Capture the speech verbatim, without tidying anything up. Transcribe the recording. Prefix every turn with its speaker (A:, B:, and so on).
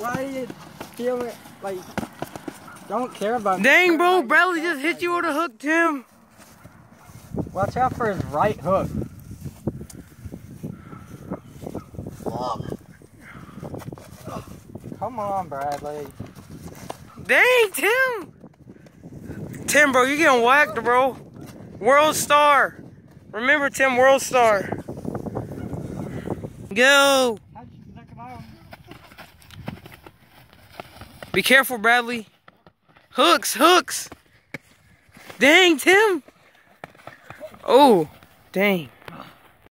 A: why do you feel it like don't care about?
B: Dang, bro, Bradley just hit you with a hook, Tim.
A: Watch out for his right hook. Come on, Bradley.
B: Dang, Tim. Tim, bro, you getting whacked, bro. Worldstar. Remember, Tim, Worldstar. Go. Be careful, Bradley. Hooks, hooks. Dang, Tim. Oh, dang.